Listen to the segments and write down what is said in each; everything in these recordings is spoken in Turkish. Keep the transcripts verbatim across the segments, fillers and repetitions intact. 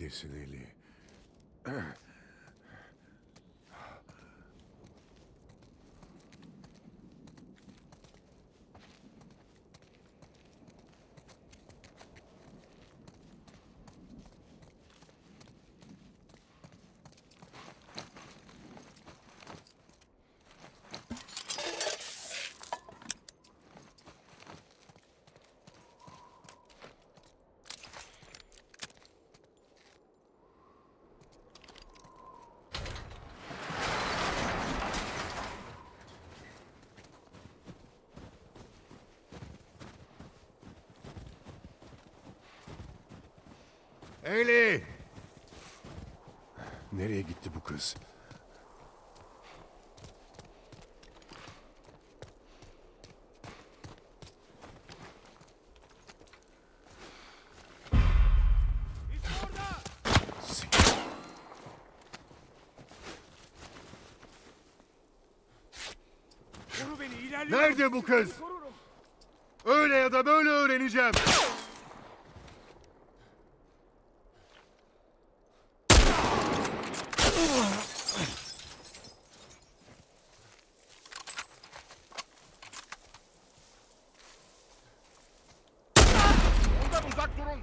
Neredesin Eli? Eli! Nereye gitti bu kız? Nerede bu kız? Öyle ya da böyle öğreneceğim. Ondan uzak durun.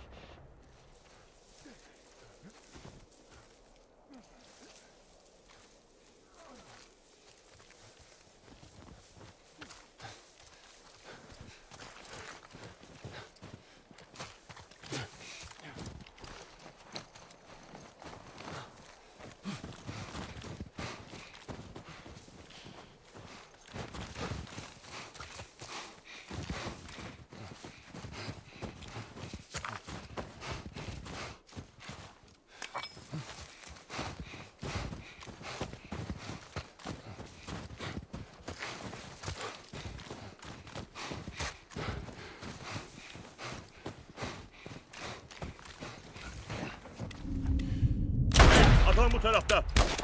Adam bu tarafta.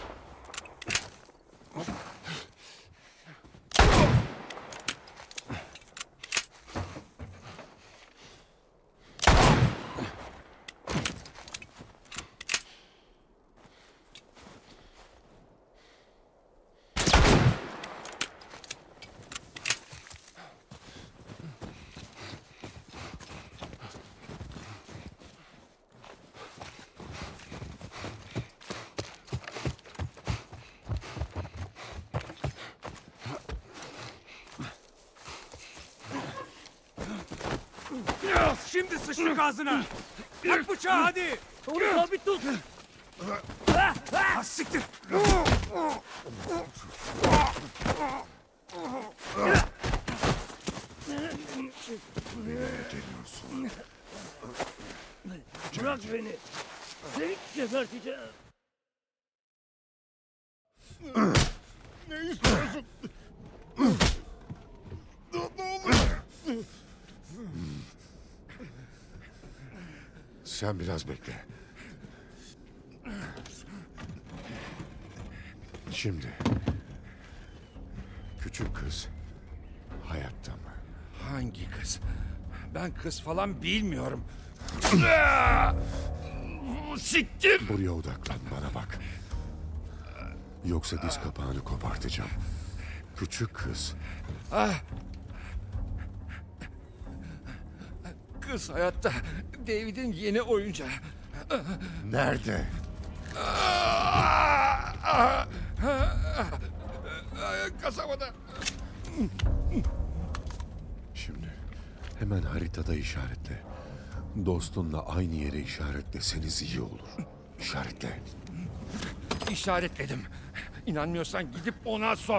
Şimdi sıçtık ağzına. At bıçağı hadi. Onu sabit tut. Ha siktir. Nereye geliyorsun? Bırak beni. Seni geberteceğim. Ne istiyorsun? Ne olur? Sen biraz bekle. Şimdi. Küçük kız hayatta mı? Hangi kız? Ben kız falan bilmiyorum. Siktir. Buraya odaklan, bana bak. Yoksa diz kapağını kopartacağım. Küçük kız. Ah. Kız hayatta. David'in yeni oyuncağı. Nerede? Kasabada. Şimdi hemen haritada işaretle. Dostunla aynı yere işaretleseniz iyi olur. İşaretle. İşaretledim. İnanmıyorsan gidip ona sor.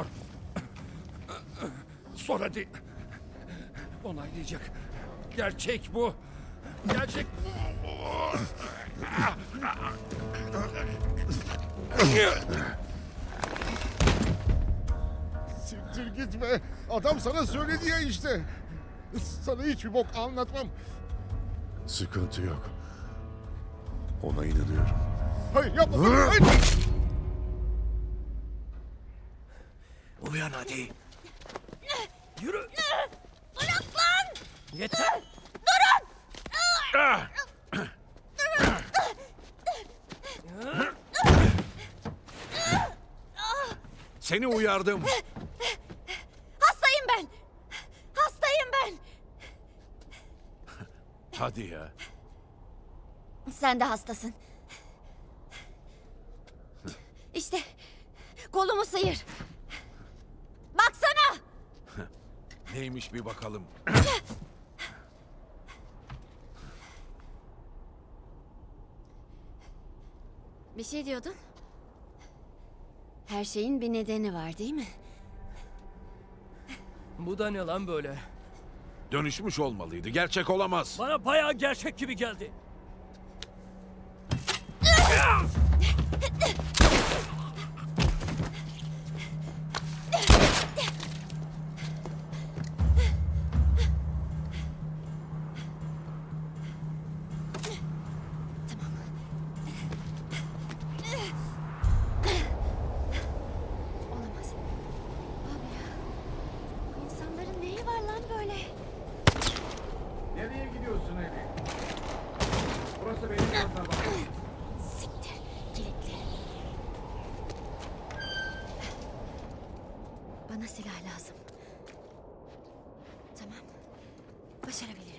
Sor hadi. Onaylayacak. Gerçek bu. Gerçek bu. Siktir gitme. Adam sana söyledi ya işte. Sana hiçbir bok anlatmam. Sıkıntı yok. Ona inanıyorum. Hayır yapma. Hayır. Uyan hadi. Yürü. Bırak lan! Yeter. Durun! Ah! Durun! Seni uyardım. Hastayım ben. Hastayım ben. Hadi ya. Sen de hastasın. İşte kolumu sıyır. Baksana. Neymiş bir bakalım. Bir şey diyordun. Her şeyin bir nedeni var değil mi? Bu da ne lan böyle? Dönüşmüş olmalıydı. Gerçek olamaz. Bana bayağı gerçek gibi geldi. Olamaz. Abi ya. Bu insanların neyi var lan böyle? Nereye gidiyorsun Eli? Burası benim kasabam. Siktir. Kilitli. Bana silah lazım. Tamam. Başarabilirim.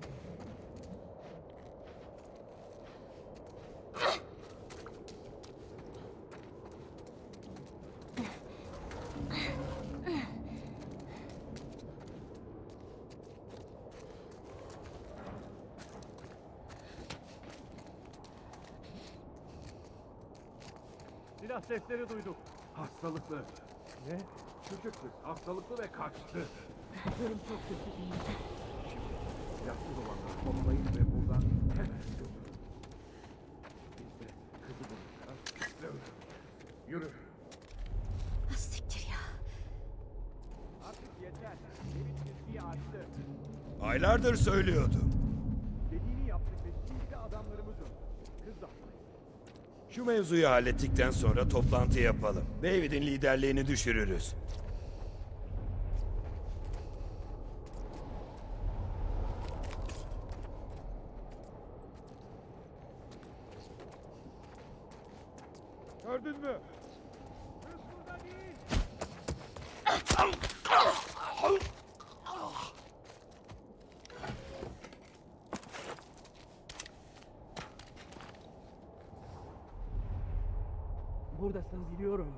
Silah sesleri duyduk. Hastalıklı. Ne? Küçük kız. Hastalıklı ve kaçtı. Kızlarım çok kötü değil. Şimdi silahsız olanları toplayın ve buradan hemen götürün. Biz de kızı bulacağız ve öldüreceğiz. Yürü. Ah, siktir ya. Artık yeter. Evin çizgiyi açtı. Aylardır söylüyordum. Dediğini yaptık ve şimdi adamlarımız öldü. Kız da haklı. Şu mevzuyu hallettikten sonra toplantı yapalım. David'in liderliğini düşürürüz. Gördün mü? Kız burada değil. Buradasın biliyorum.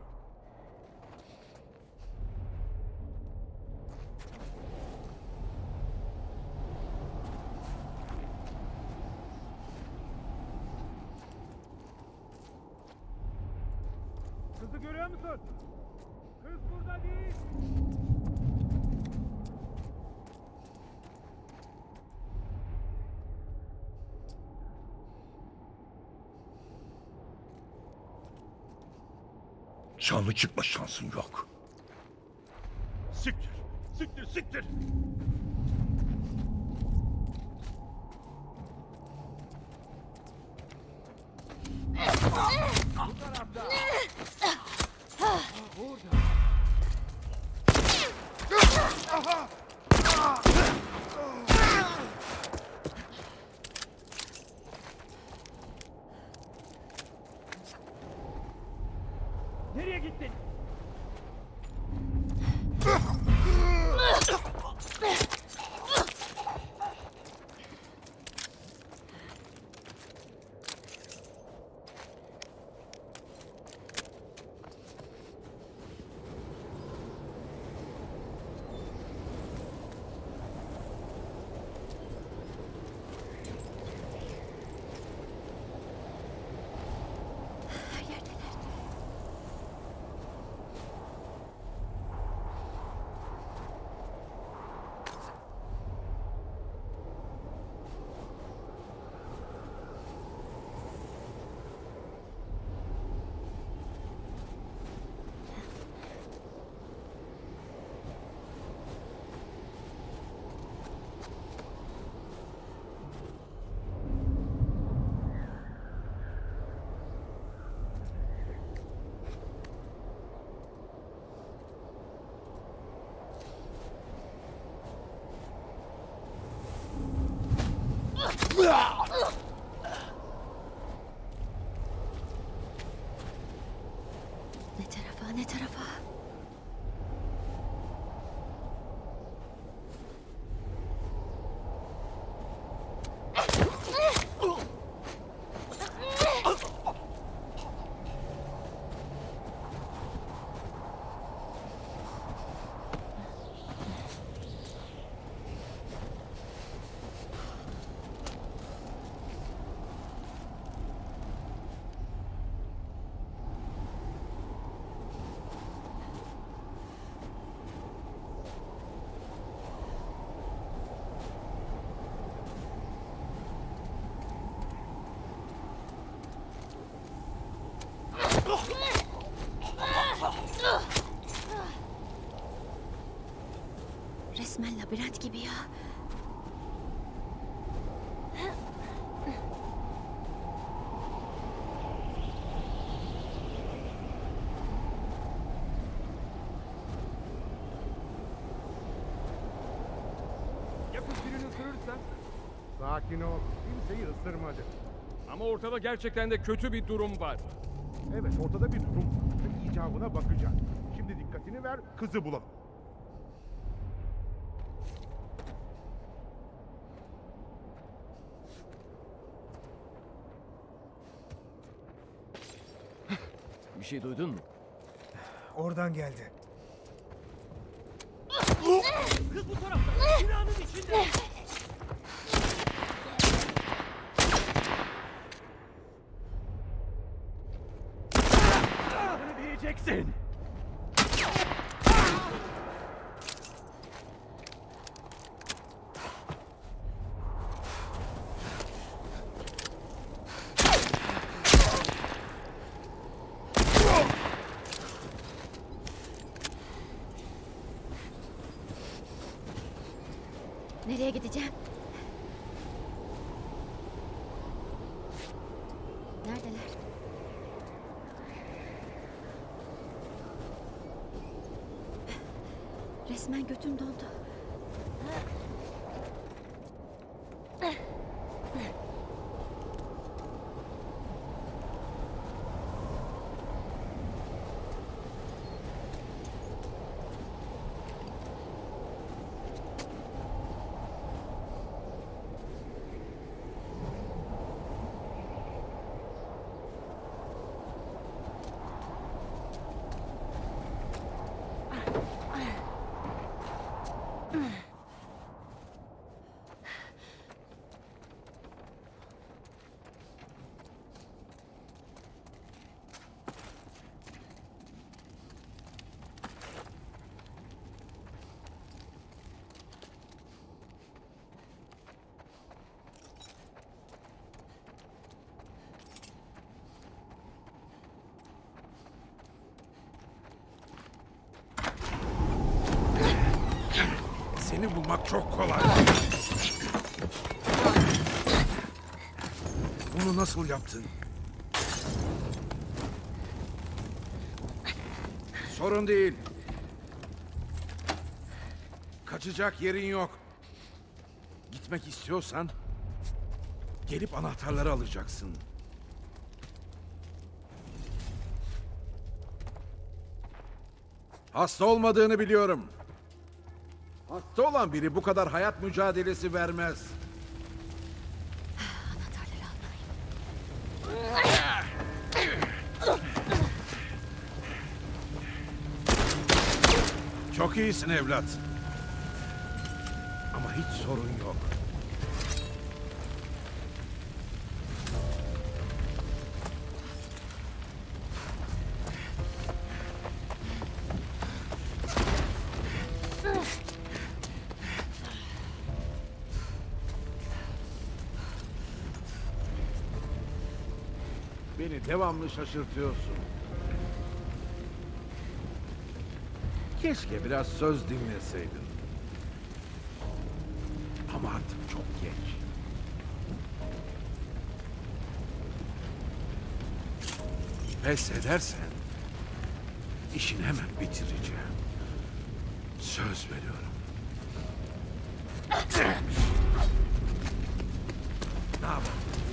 Kızı görüyor musun? Kız burada değil. Canlı çıkma şansın yok. Siktir. Siktir, siktir. Nereye gittin? Her yerdeler. Ne tarafa, ne tarafa? Labirent gibi ya. Ya kız birini ısırırsa? Sakin ol. Kimseyi ısırmadı. Ama ortada gerçekten de kötü bir durum var. Evet, ortada bir durum var. İcabına bakacağız. Şimdi dikkatini ver, kızı bulalım. Bir şey duydun mu? Oradan geldi. Kız bu tarafta. Binanın içinde. Adını diyeceksin. Nereye gideceğim? Neredeler? Resmen götüm dondu. Seni bulmak çok kolay. Bunu nasıl yaptın? Sorun değil. Kaçacak yerin yok. Gitmek istiyorsan gelip anahtarları alacaksın. Hasta olmadığını biliyorum. Hasta olan biri bu kadar hayat mücadelesi vermez. Anahtarları almalıyım. Çok iyisin evlat. Ama hiç sorun yok. Beni devamlı şaşırtıyorsun. Keşke biraz söz dinleseydin. Ama artık çok geç. Pes edersen işini hemen bitireceğim. Söz veriyorum. Ne yapalım?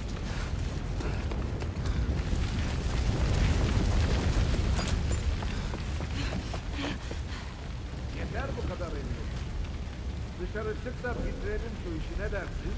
Yeter bu kadar emin. Dışarı çık da bitirelim şu işi, ne dersin?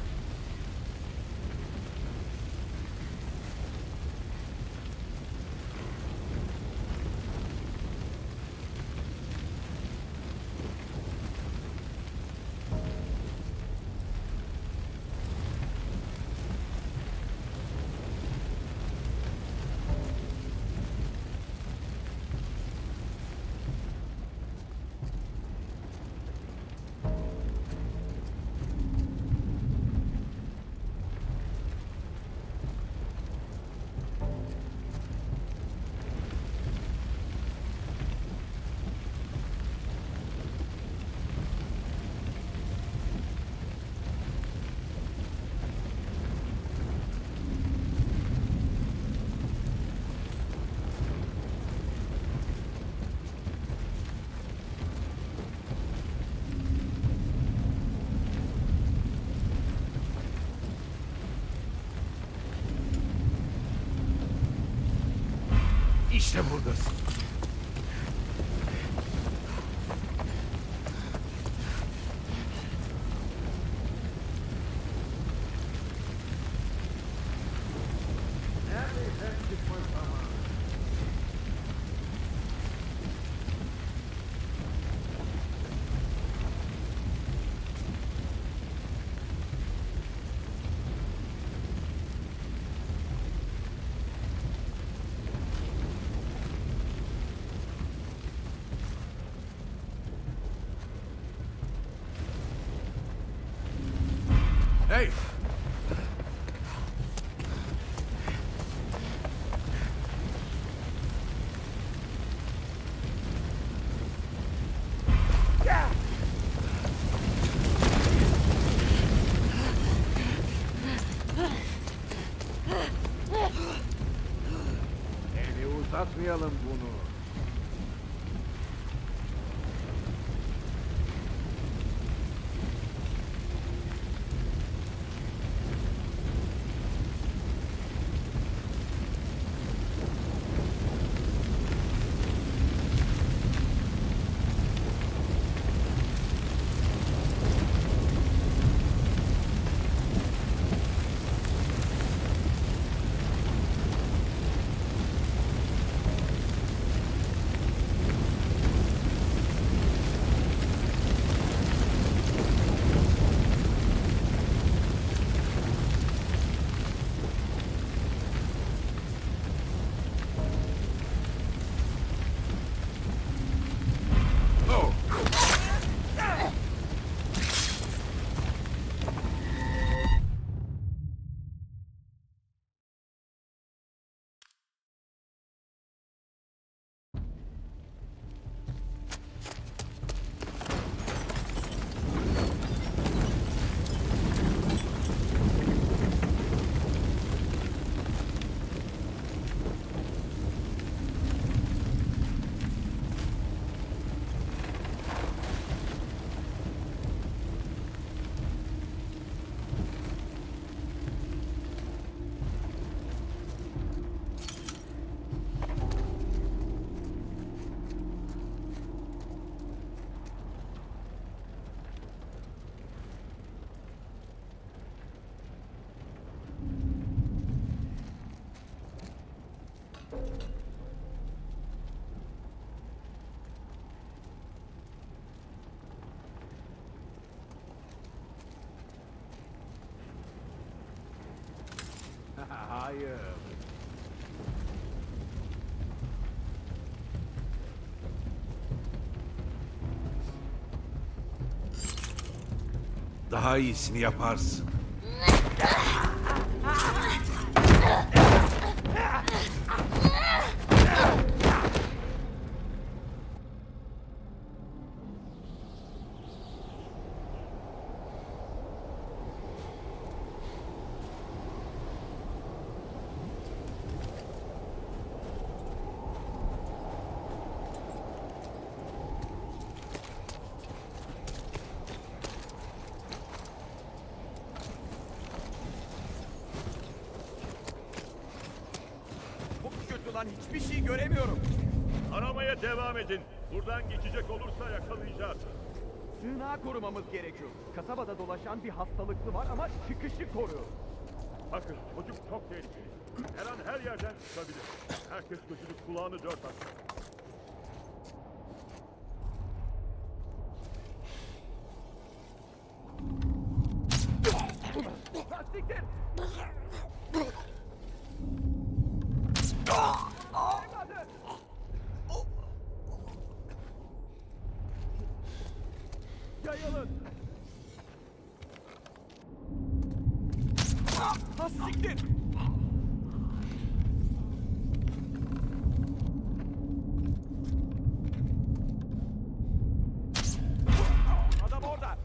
İşte buradasın. Hey! Eli uzatmayalım bunu. Hayır. Daha iyisini yaparsın. Lan hiçbir şey göremiyorum. Aramaya devam edin. Buradan geçecek olursa yakalayacağız. Sığınağı korumamız gerekiyor. Kasabada dolaşan bir hastalıklı var ama çıkışı koruyor. Bakın çocuk çok tehlikeli. Her an her yerden çıkabilir. Herkes gözünü kulağını dört açsın. Lastiktir! Yayılın! Lastiktir! Adam orada!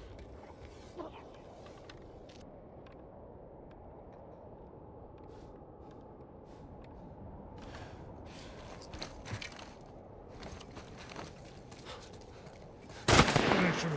Bırak şunu.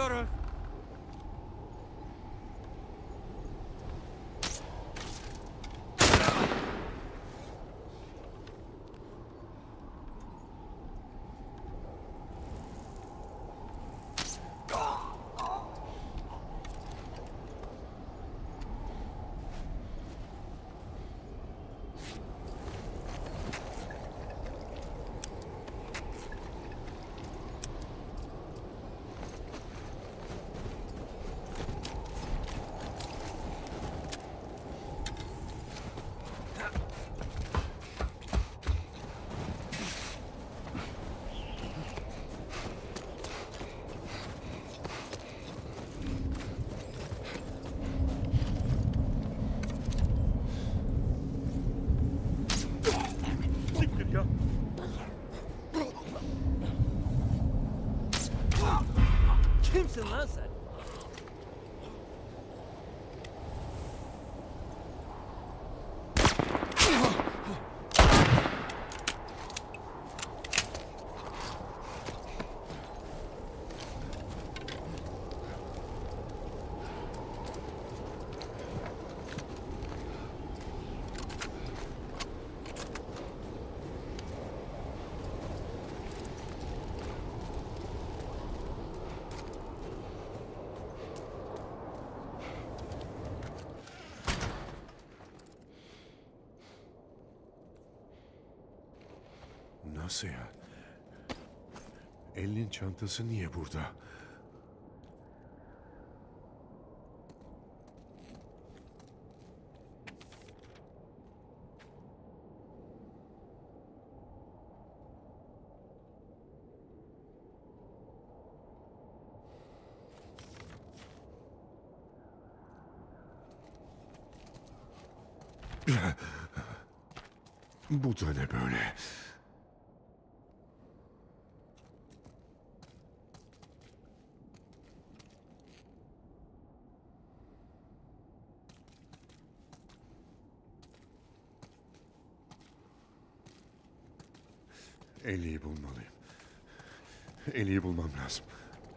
gidiyoruz. Siktir ya. Kimsin lan sen? Nasıl ya? Ellin çantası niye burada? Bu da ne böyle? Ellie'yi bulmalıyım. Ellie'yi bulmam lazım.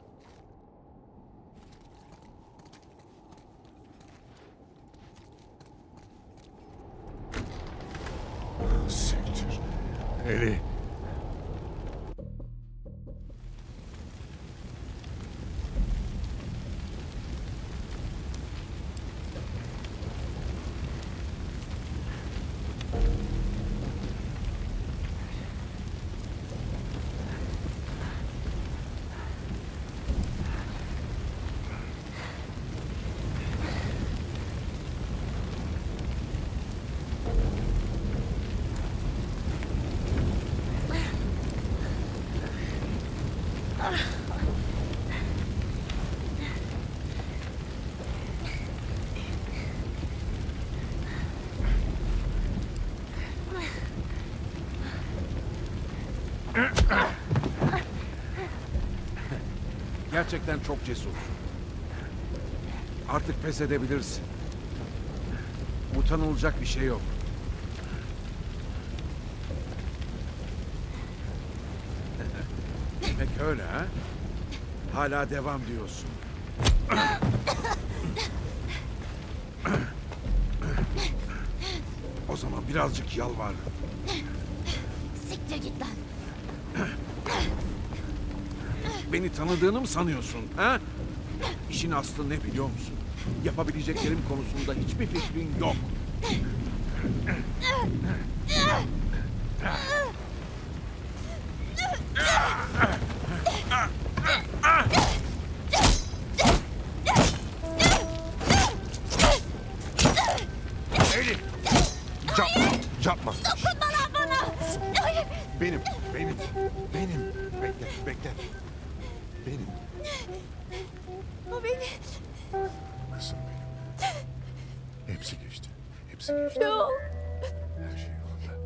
Siktir. Ellie. Gerçekten çok cesur. Artık pes edebilirsin. Utanılacak bir şey yok. Demek öyle ha? Hala devam diyorsun. O zaman birazcık yalvar. Siktir git lan. Beni tanıdığını mı sanıyorsun ha? İşin aslı ne biliyor musun? Yapabileceklerim konusunda hiçbir fikrin yok. Ellie! Yapma! Yapma! Dokunma lan bana. Hayır. Benim, benim, benim. Bekle, bekle. Benim. Bu beni. Kızım benim. Hepsi geçti. Hepsi geçti. Yok. Her şey yolunda.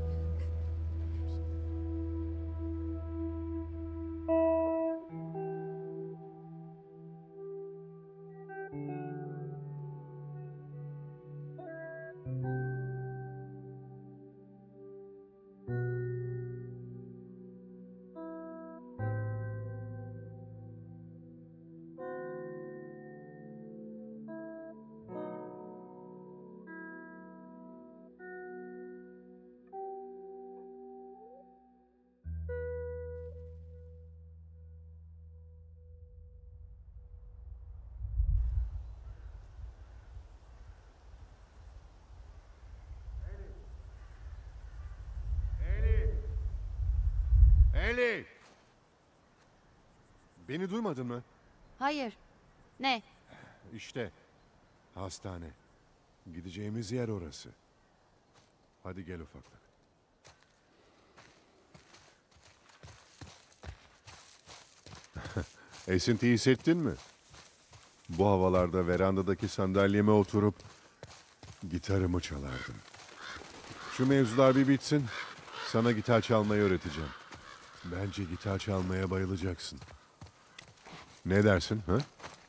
Eli! Beni duymadın mı? Hayır. Ne? İşte hastane. Gideceğimiz yer orası. Hadi gel ufaklık. Esinti hissettin mi? Bu havalarda verandadaki sandalyeme oturup gitarımı çalardım. Şu mevzular bir bitsin. Sana gitar çalmayı öğreteceğim. Bence gitar çalmaya bayılacaksın. Ne dersin, ha?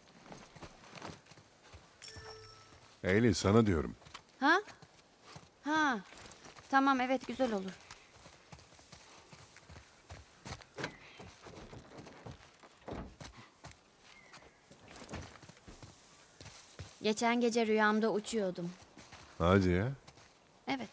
Eylül, sana diyorum. Ha? Ha. Tamam, evet, güzel olur. Geçen gece rüyamda uçuyordum. Hadi ya. Evet.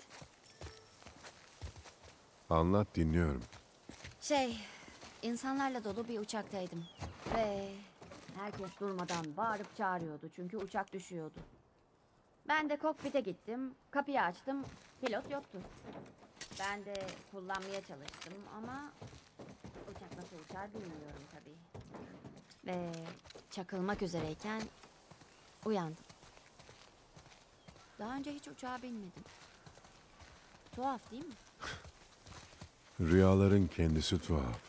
Anlat, dinliyorum. Şey, insanlarla dolu bir uçaktaydım. Ve herkes durmadan bağırıp çağırıyordu çünkü uçak düşüyordu. Ben de kokpite gittim, kapıyı açtım, pilot yoktu. Ben de kullanmaya çalıştım ama uçak nasıl uçar bilmiyorum tabii. Ve çakılmak üzereyken uyandım. Daha önce hiç uçağa binmedim. Tuhaf değil mi? Rüyaların kendisi tuhaf.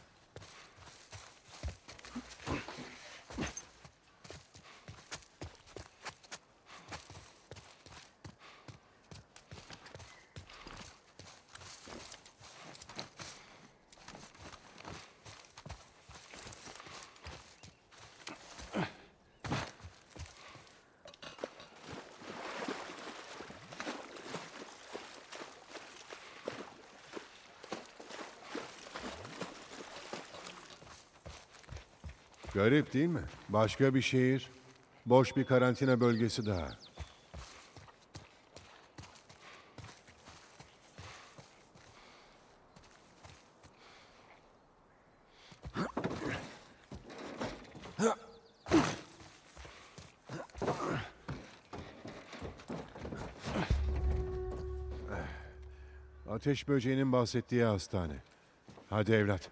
Garip değil mi? Başka bir şehir, boş bir karantina bölgesi daha. Ateş böceğinin bahsettiği hastane. Hadi evlat.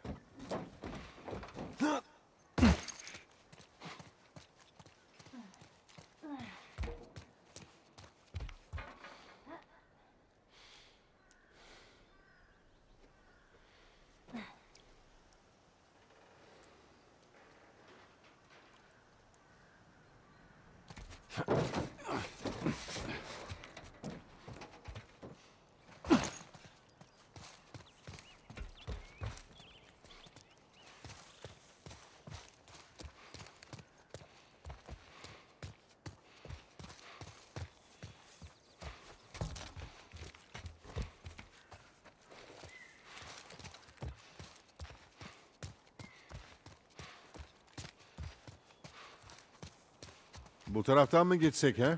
Bu taraftan mı gitsek ha?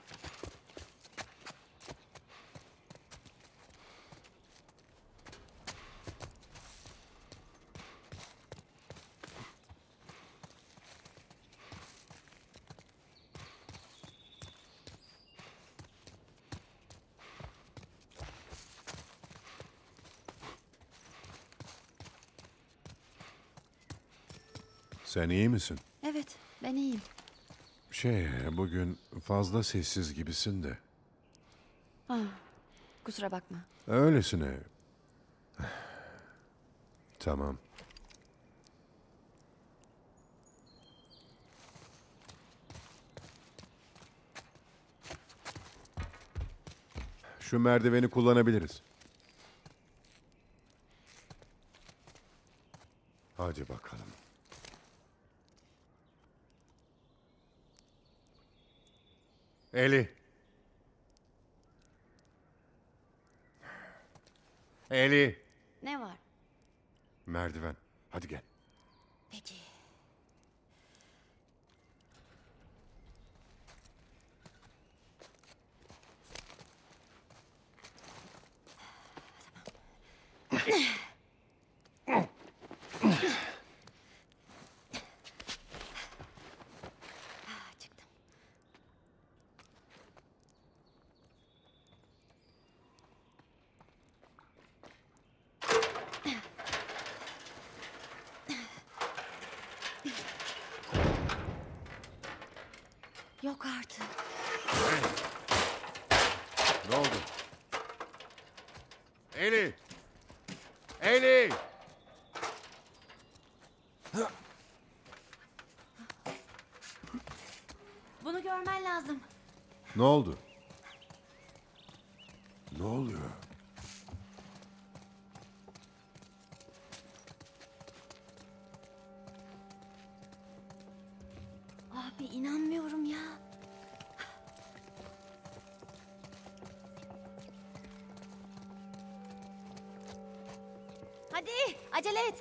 Sen iyi misin? Evet, ben iyiyim. Şey, bugün fazla sessiz gibisin de. Ah, kusura bakma. Öylesine. Tamam. Şu merdiveni kullanabiliriz. Hadi bakalım. Eli. Eli. Ne var? Merdiven. Hadi gel. Peki. Ah, çıktım. Yok artık. Ne oldu? Eli! Eli! Bunu görmen lazım. Ne oldu? Ne oluyor? Abi inanmıyorum ya. Hadi acele et.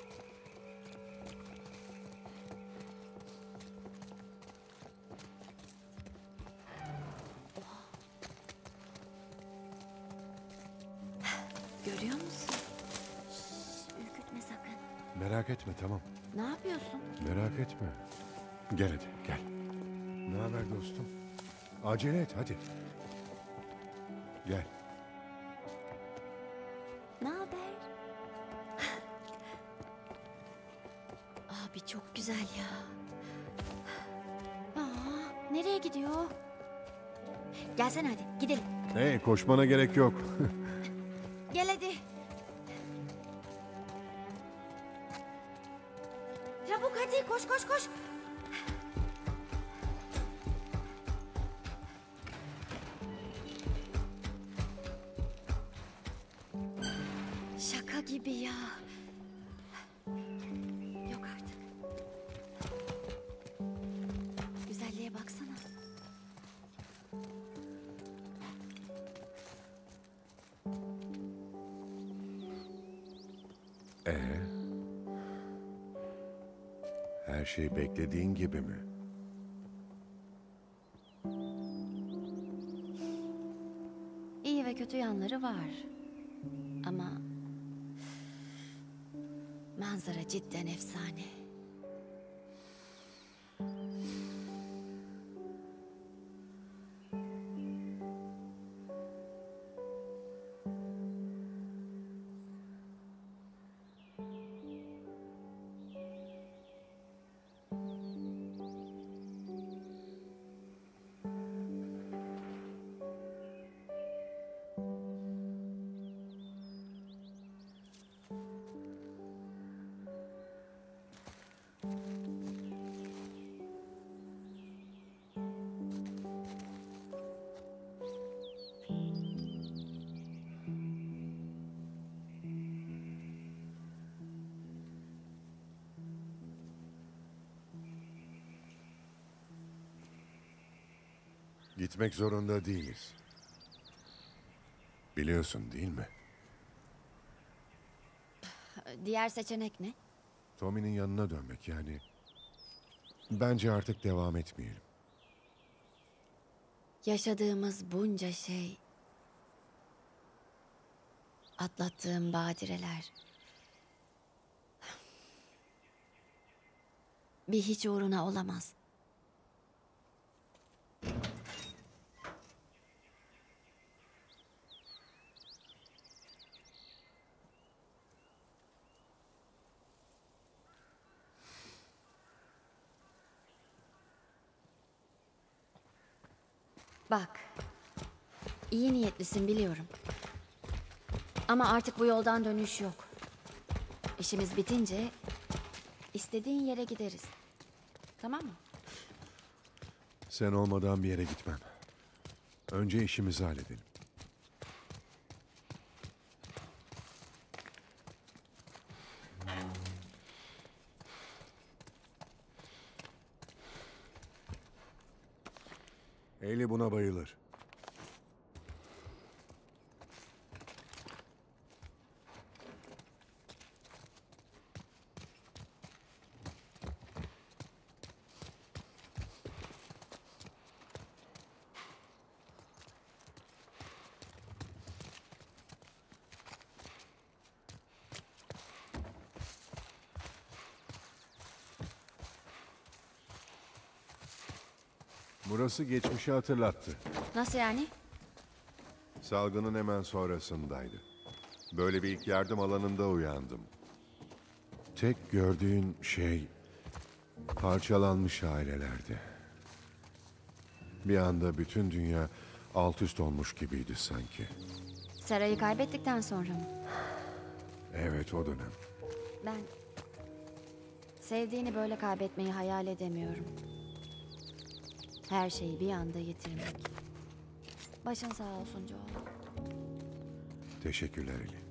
Görüyor musun? Şşş, ürkütme sakın. Merak etme, tamam. Ne yapıyorsun? Merak etme. Gel hadi, gel. Ne haber dostum? Acele et, hadi. Gel. Ne haber? Abi çok güzel ya. Aa, nereye gidiyor? Gelsene hadi gidelim. Hey, koşmana gerek yok. Gel hadi. Çabuk hadi koş koş koş. Şaka gibi ya. Yok artık. Güzelliğe baksana. Ee? Her şey beklediğin gibi mi? İyi ve kötü yanları var. Ama manzara cidden efsane. Gitmek zorunda değiliz. Biliyorsun değil mi? Diğer seçenek ne? Tommy'nin yanına dönmek yani. Bence artık devam etmeyelim. Yaşadığımız bunca şey, atlattığım badireler, bir hiç uğruna olamaz. Bak, iyi niyetlisin biliyorum. Ama artık bu yoldan dönüş yok. İşimiz bitince istediğin yere gideriz. Tamam mı? Sen olmadan bir yere gitmem. Önce işimizi halledelim. Eli buna bayılır. Burası geçmişi hatırlattı. Nasıl yani? Salgının hemen sonrasındaydı. Böyle bir ilk yardım alanında uyandım. Tek gördüğün şey parçalanmış ailelerdi. Bir anda bütün dünya alt üst olmuş gibiydi sanki. Sarayı kaybettikten sonra mı? Evet, o dönem. Ben sevdiğini böyle kaybetmeyi hayal edemiyorum. Her şeyi bir anda yitirmek. Başın sağ olsun Joel. Teşekkürler Eli.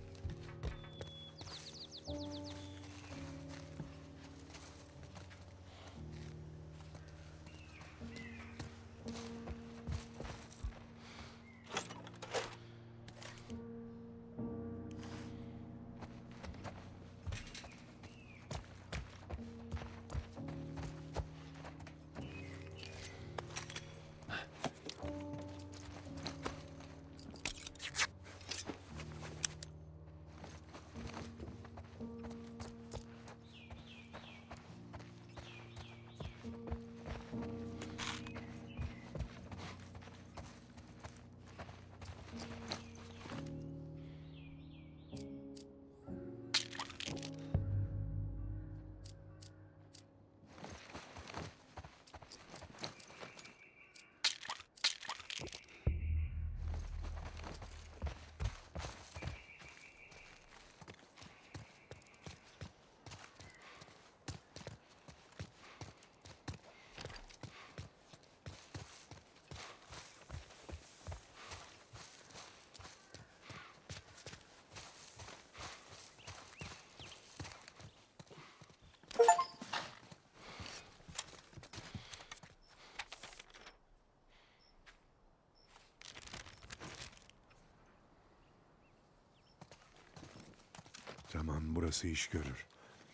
Tamam, burası iş görür.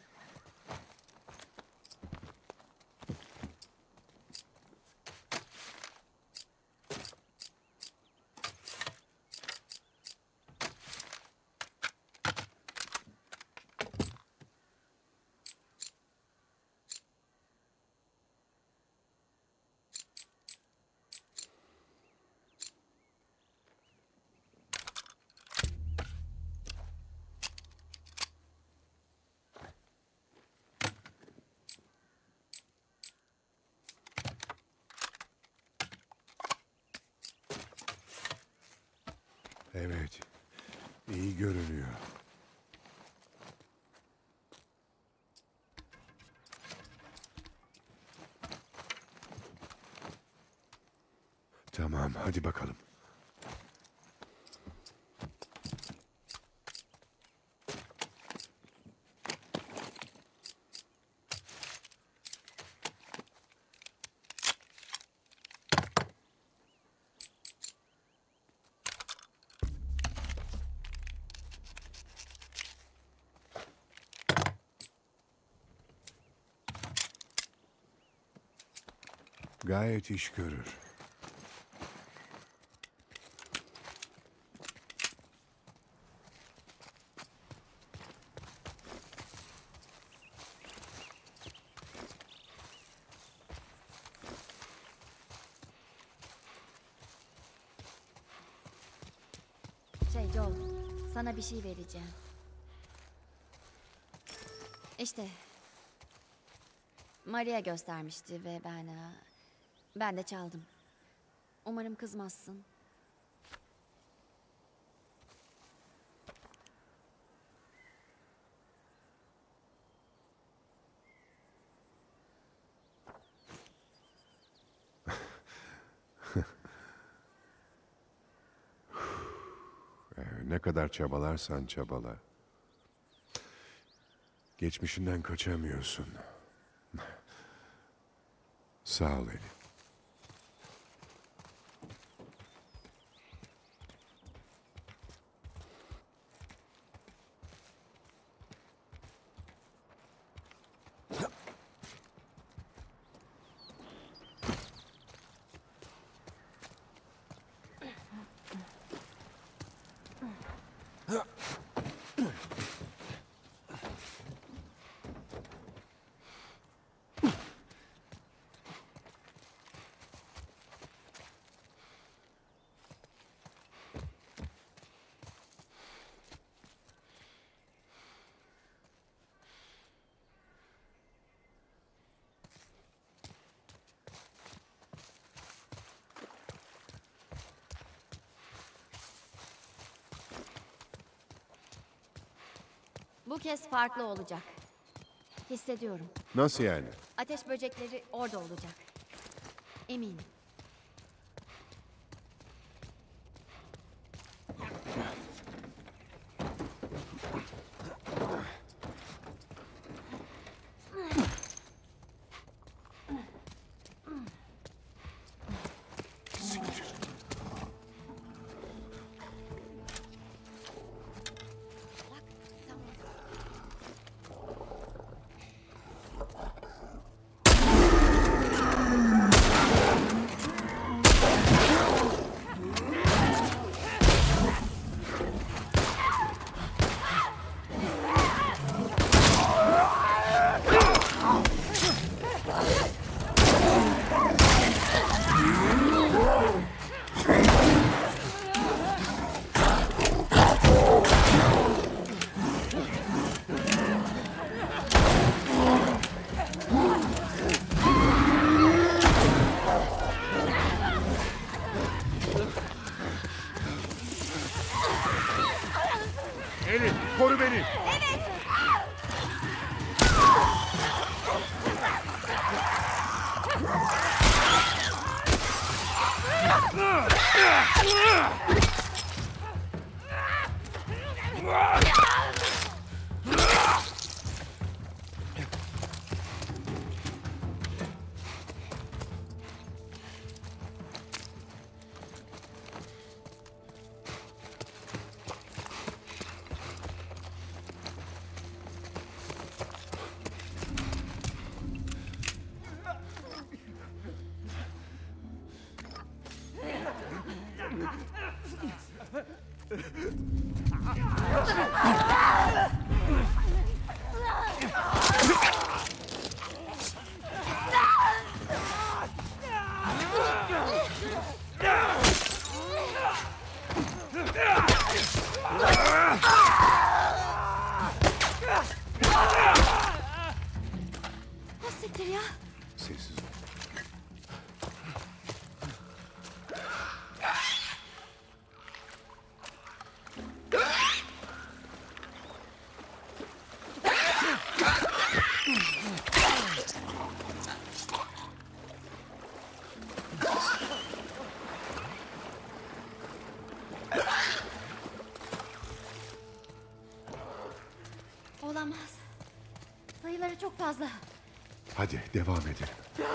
Evet, iyi görünüyor. Tamam, hadi bakalım. Gayet iş görür. Şey Joel, sana bir şey vereceğim. İşte. Maria göstermişti ve ben... e, Ben de çaldım. Umarım kızmazsın. Ee, ne kadar çabalarsan çabala. Geçmişinden kaçamıyorsun. Sağ ol Eli. Bu kez farklı olacak. Hissediyorum. Nasıl yani? Ateş böcekleri orada olacak. Eminim. Elif, koru beni. Ha siktir ya. Sessiz ol. Olamaz. Sayıları çok fazla. Hadi devam edelim.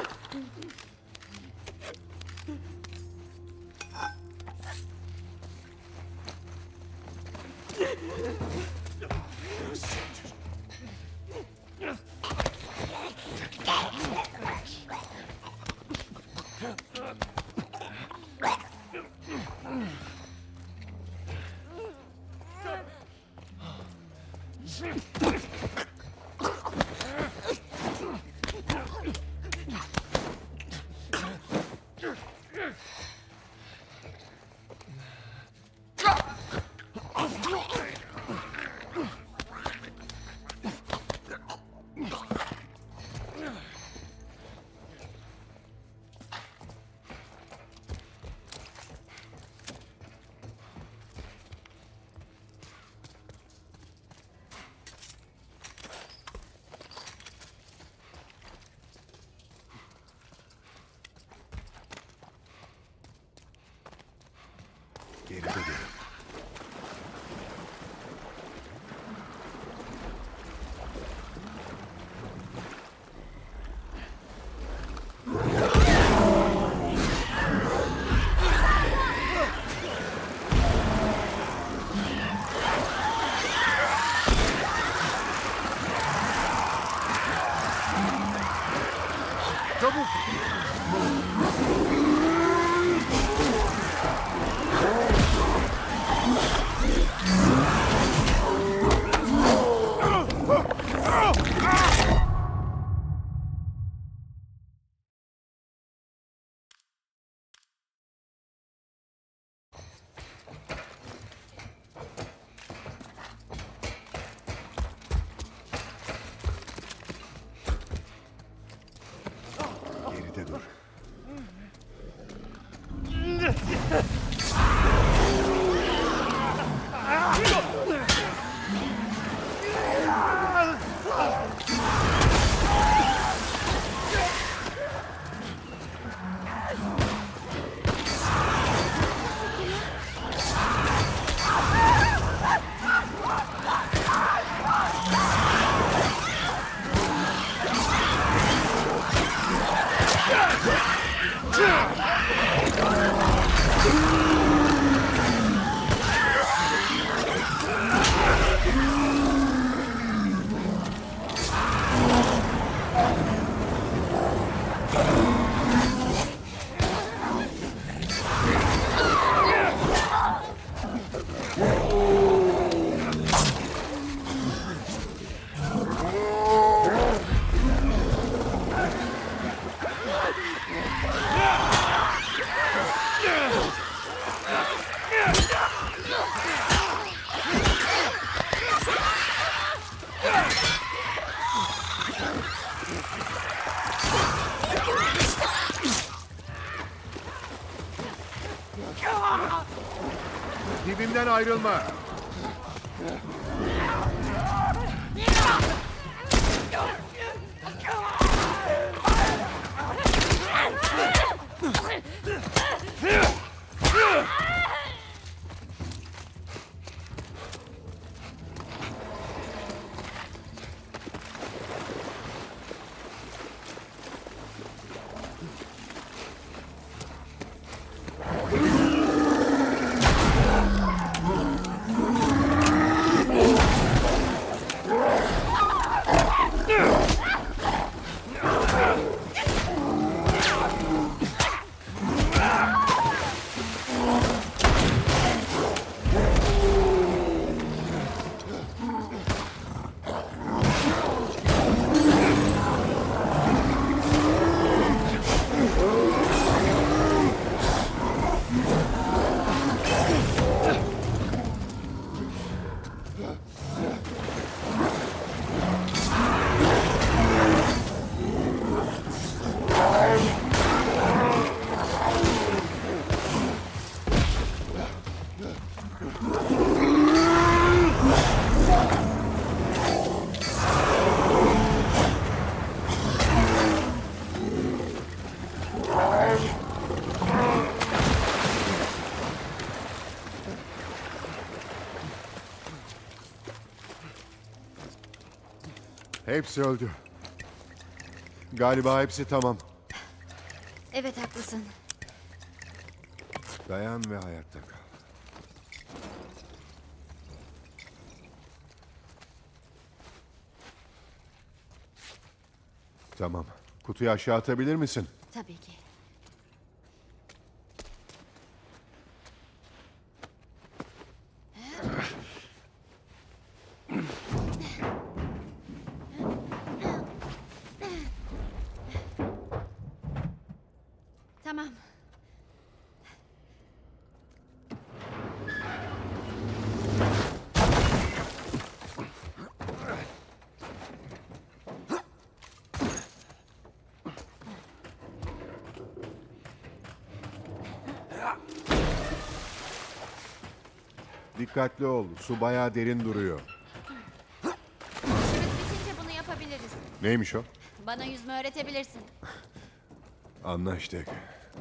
Geride gelin. Çabuk. Geri Benden ayrılma. Hepsi öldü. Galiba hepsi tamam. Evet, haklısın. Dayan ve hayatta kal. Tamam. Kutuyu aşağı atabilir misin? Tabii ki. Tamam. Dikkatli ol. Su bayağı derin duruyor. İşimiz bitince bunu yapabiliriz. Neymiş o? Bana yüzme öğretebilirsin. Anlaştık.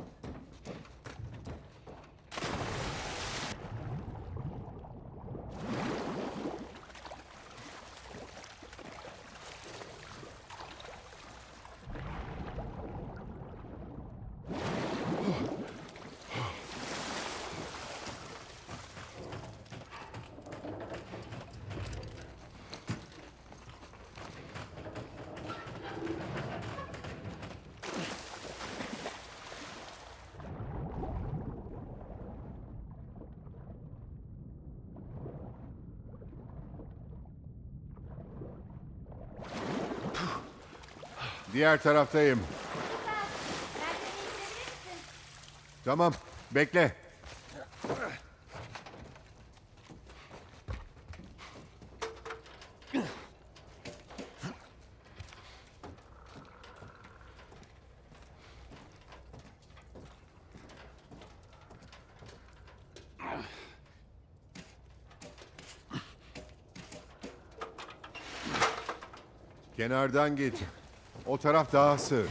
Diğer taraftayım. Tamam, bekle. Kenardan git. O taraf daha sığ.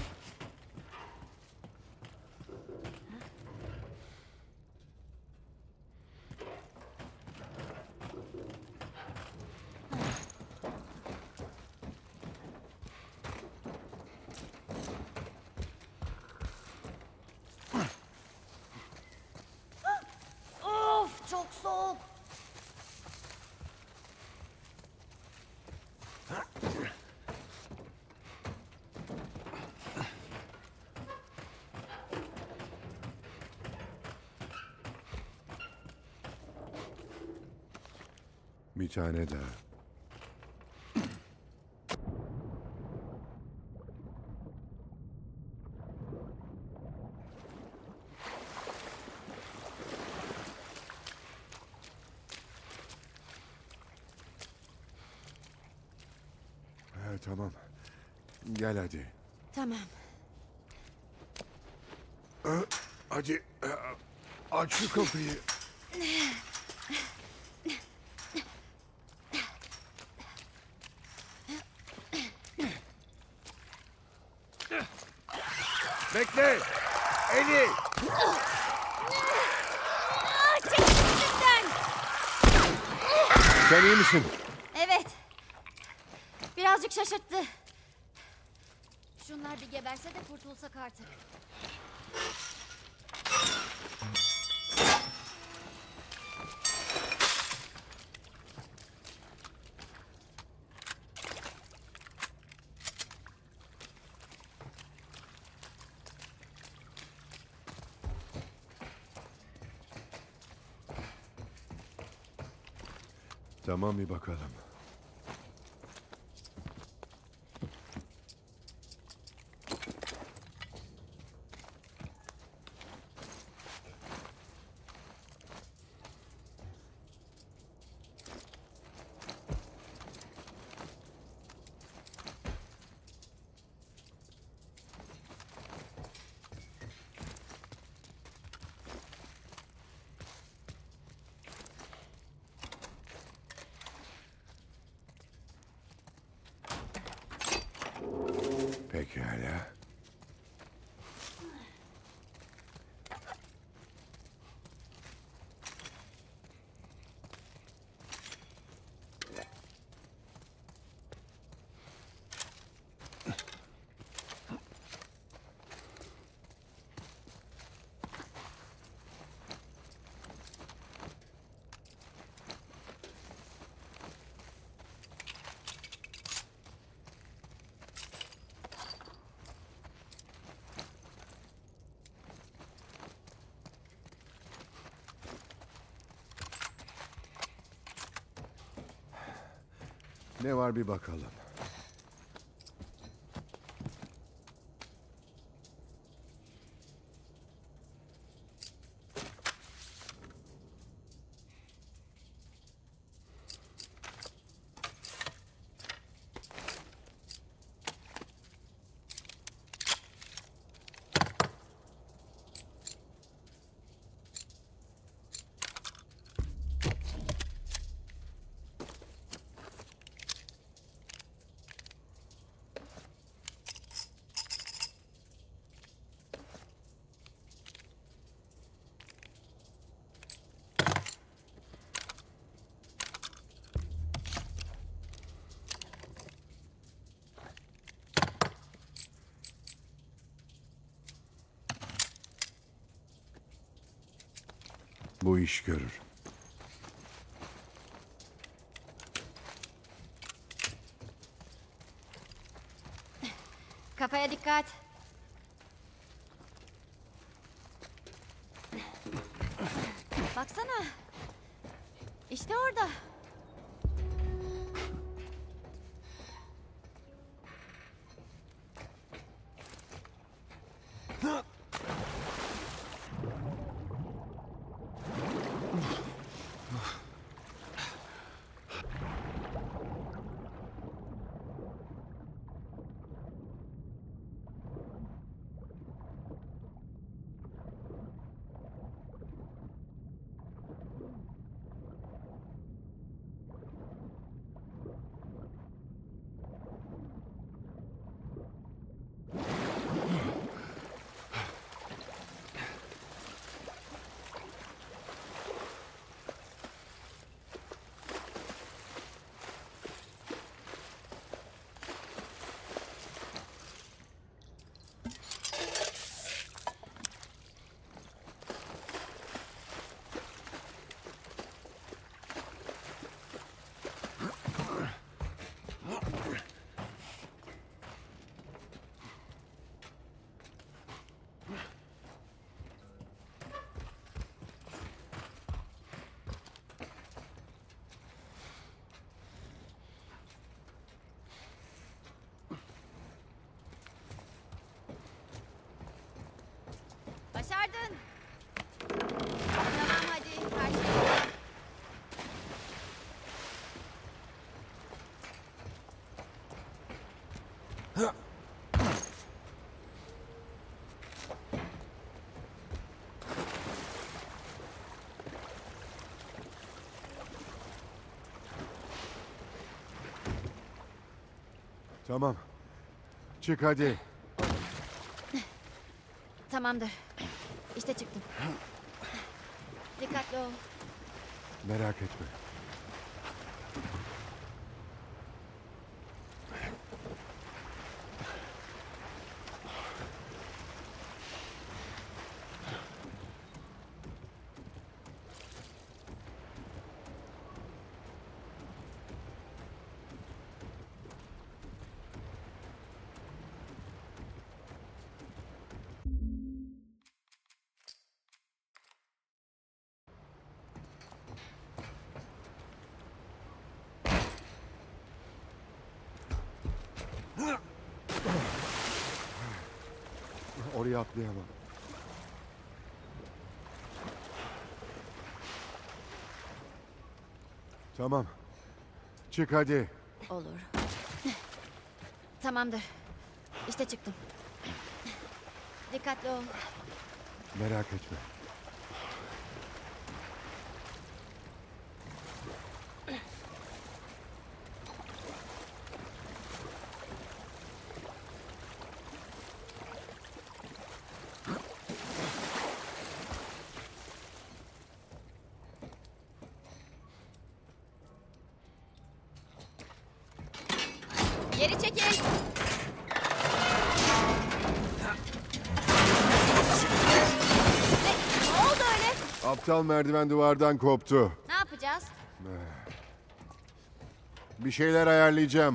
Of, çok soğuk. Bir tane daha. Ha, tamam. Gel hadi. Tamam. Hadi aç şu kapıyı. Bekle! Eli! Çekil üstümden. Sen iyi misin? Evet. Birazcık şaşırttı. Şunlar bir geberse de kurtulsak artık. Tamam, bir bakalım. Pekala. Ne var bir bakalım. Bu iş görür. Kafaya dikkat. Baksana. İşte orada. Başardın. Tamam hadi karşıya. Tamam. Çık hadi. Tamamdır. İşte çıktım. Dikkatli ol. Merak etme. Oraya atlayamam. Tamam. Çık hadi. Olur. Tamamdır. İşte çıktım. Dikkatli ol. Merak etme. Geri çekil. Ne, ne oldu öyle? Aptal merdiven duvardan koptu. Ne yapacağız? Bir şeyler ayarlayacağım.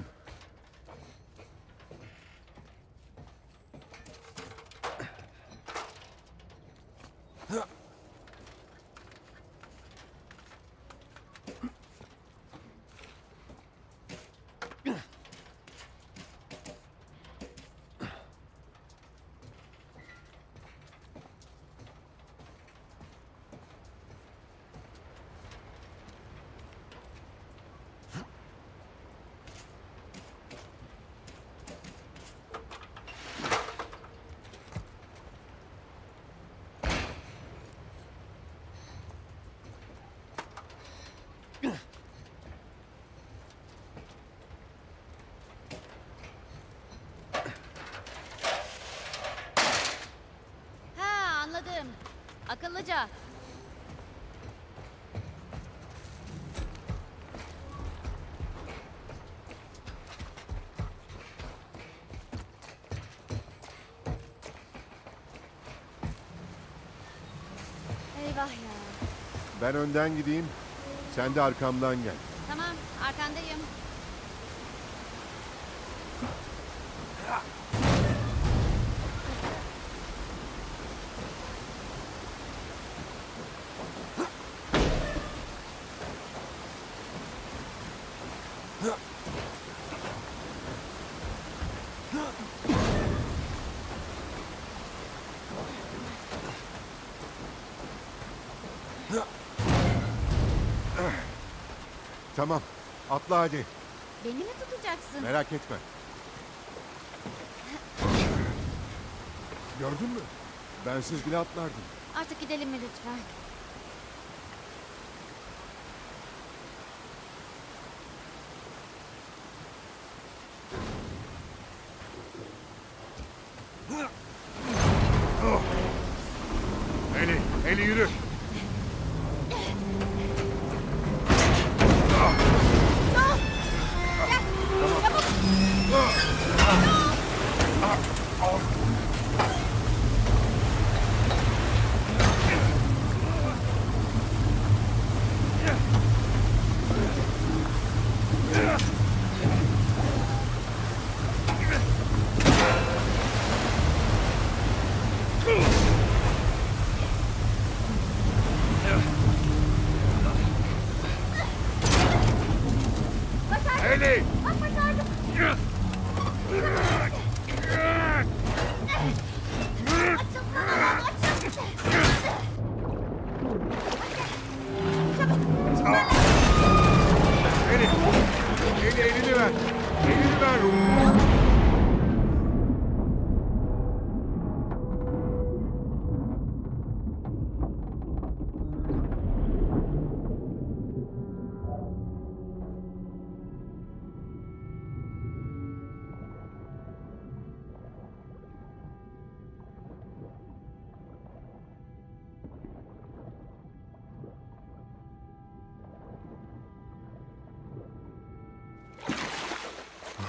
Ha, anladım. Akıllıca. Eyvah ya. Ben önden gideyim. Sen de arkamdan gel. Tamam, arkandayım. Tamam. Atla hadi. Beni mi tutacaksın? Merak etme. Gördün mü? Bensiz bile atlardım. Artık gidelim mi lütfen? Eli, Eli yürü. Eli! Eli! Eli elini ver. Elini ver.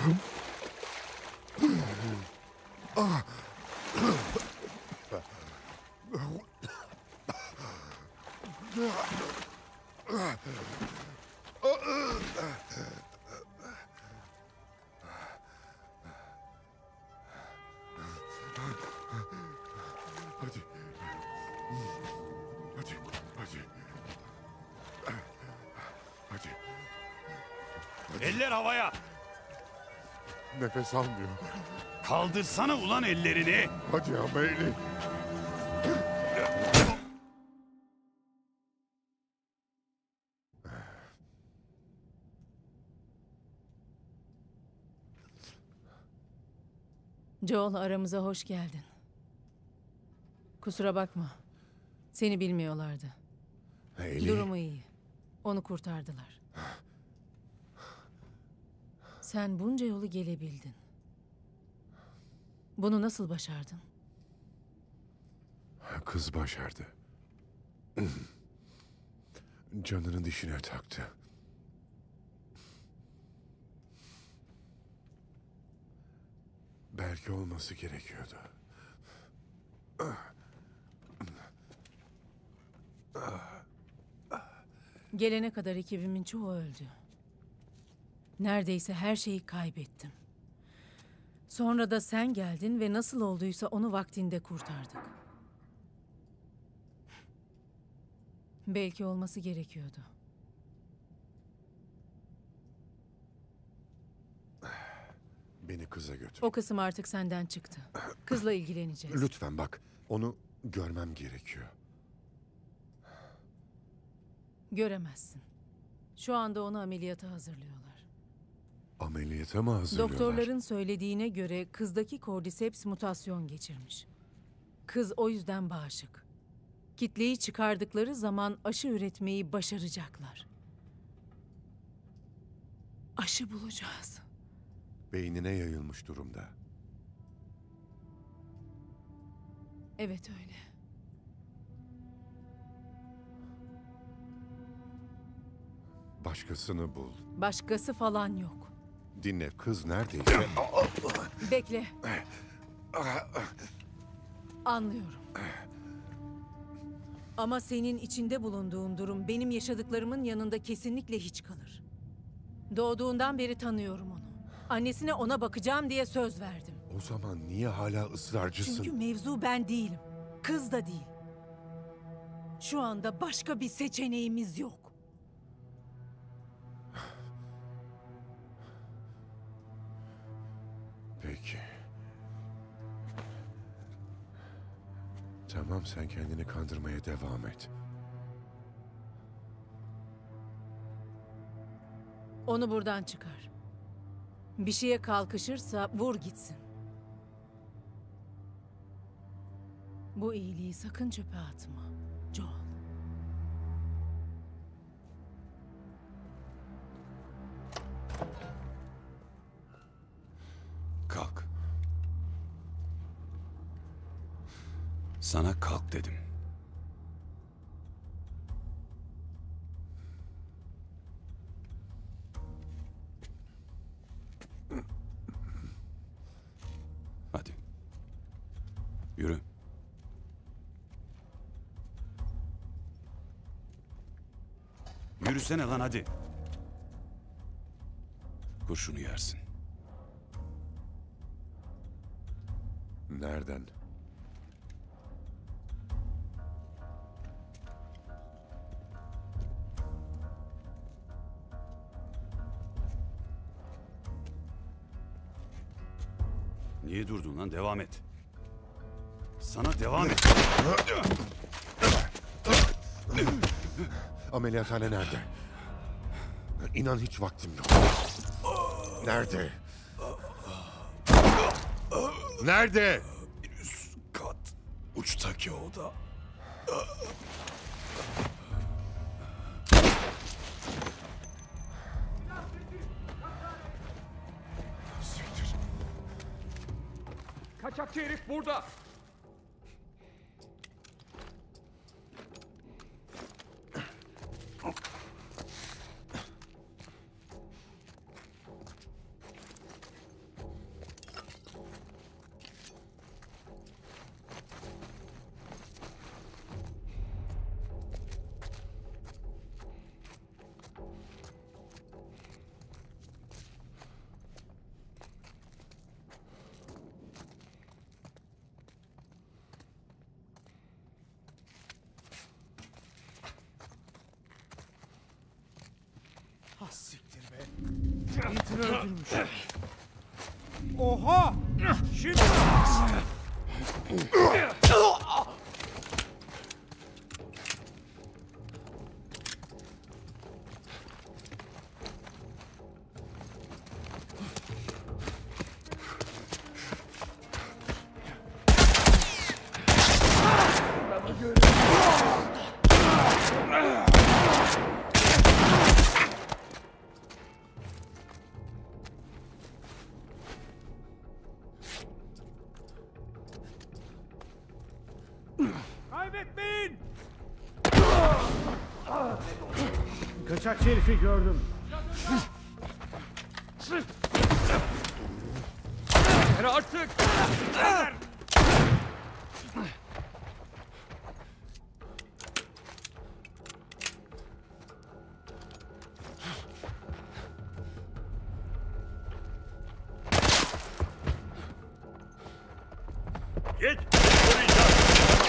Hadi. Hadi. Hadi. Hadi. Eller havaya. Nefes almıyor. Kaldırsana ulan ellerini. Hadi ama eli. Joel, aramıza hoş geldin. Kusura bakma. Seni bilmiyorlardı. Eli. Durumu iyi. Onu kurtardılar. Sen bunca yolu gelebildin. Bunu nasıl başardın? Kız başardı. Canını dişine taktı. Belki olması gerekiyordu. Gelene kadar ekibimin çoğu öldü. Neredeyse her şeyi kaybettim. Sonra da sen geldin ve nasıl olduysa onu vaktinde kurtardık. Belki olması gerekiyordu. Beni kıza götür. O kısım artık senden çıktı. Kızla ilgileneceğiz. Lütfen bak, onu görmem gerekiyor. Göremezsin. Şu anda onu ameliyata hazırlıyorlar. Ameliyata mı hazırlıyorlar? Doktorların söylediğine göre kızdaki kordiseps mutasyon geçirmiş. Kız o yüzden bağışık. Kitleyi çıkardıkları zaman aşı üretmeyi başaracaklar. Aşı bulacağız. Beynine yayılmış durumda. Evet öyle. Başkasını bul. Başkası falan yok. Dinle, kız neredeyse... Bekle. Anlıyorum. Ama senin içinde bulunduğun durum benim yaşadıklarımın yanında kesinlikle hiç kalır. Doğduğundan beri tanıyorum onu. Annesine ona bakacağım diye söz verdim. O zaman niye hala ısrarcısın? Çünkü mevzu ben değilim. Kız da değil. Şu anda başka bir seçeneğimiz yok. Peki. Tamam, sen kendini kandırmaya devam et. Onu buradan çıkar. Bir şeye kalkışırsa vur gitsin. Bu iyiliği sakın çöpe atma, Joel. Kalk. Sana kalk dedim. Hadi. Yürü. Yürüsene lan hadi. Kurşunu yersin. Nereden? Niye durdun lan? Devam et. Sana devam et. Ameliyathane nerede? İnan hiç vaktim yok. Nerede? Nerede? Üst kat. Uçtaki oda. Siktir. Kaçakçı herif burada. Ah siktir be. Ethan'ı öldürmüş. Oha! Şimdi... Kaybetmeyin! Kaçak herifi gördüm. Yeter artık! Geç! Koruyacağım!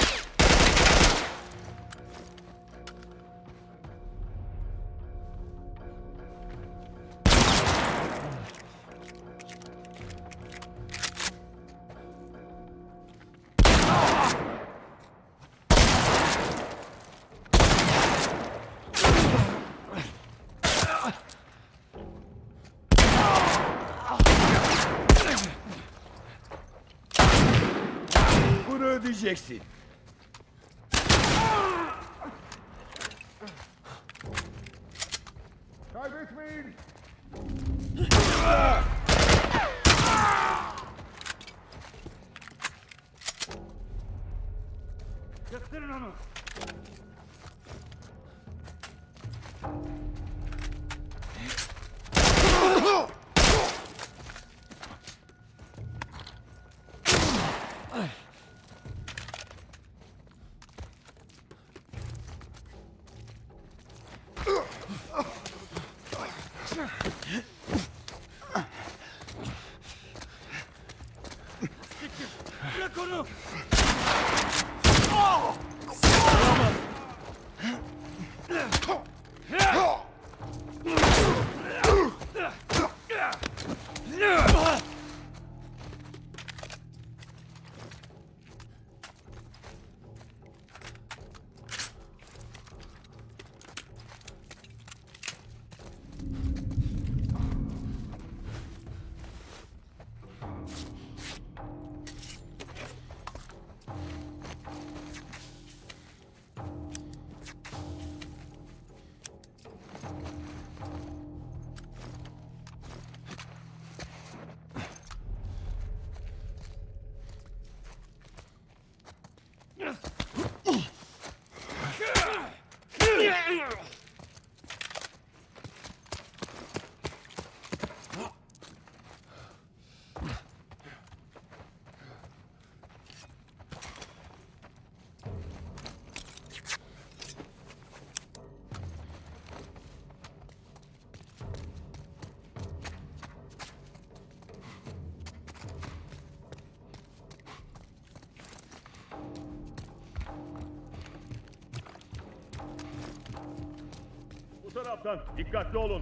Bunu ödeyeceksin. Kaybetmeyin. Gösterin onu. Bırak onu! Bu taraftan dikkatli olun.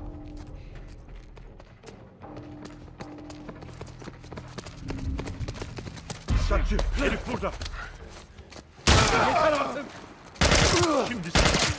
Dikkatli. Herif burada. Yeter artık. Şimdi sen.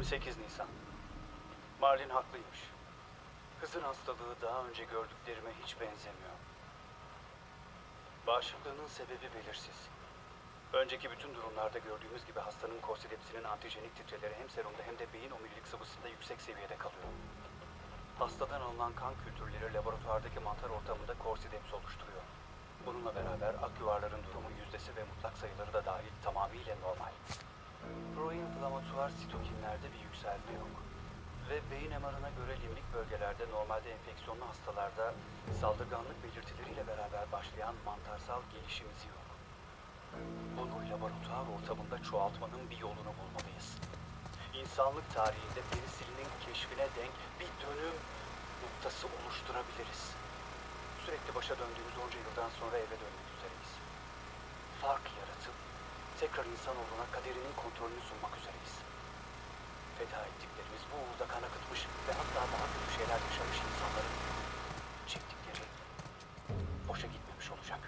sekiz Nisan. Marlin haklıymış. Kızın hastalığı daha önce gördüklerime hiç benzemiyor. Bağışıklığının sebebi belirsiz. Önceki bütün durumlarda gördüğümüz gibi hastanın korsidepsinin antijenik titreleri hem serumda hem de beyin omurilik sıvısında yüksek seviyede kalıyor. Hastadan alınan kan kültürleri laboratuvardaki mantar ortamında korsideps oluşturuyor. Bununla beraber ak yuvarların durumu yüzdesi ve mutlak sayıları da dahil tamamıyla normal. Proinflamatuar sitokinlerde bir yükselme yok. Ve beyin M R'ına göre limlik bölgelerde normalde enfeksiyonlu hastalarda saldırganlık belirtileriyle beraber başlayan mantarsal gelişim izi yok. Bunu laboratuvar ortamında çoğaltmanın bir yolunu bulmalıyız. İnsanlık tarihinde penisilinin keşfine denk bir dönüm noktası oluşturabiliriz. Sürekli başa döndüğümüz onca yıldan sonra eve dönmek üzereyiz. Fark yaratıp tekrar insanoğluna kaderinin kontrolünü sunmak üzereyiz. Feda ettiklerimiz bu uğurda kan akıtmış ve hatta daha kötü şeyler yaşamış insanların çektikleri boşa gitmemiş olacak.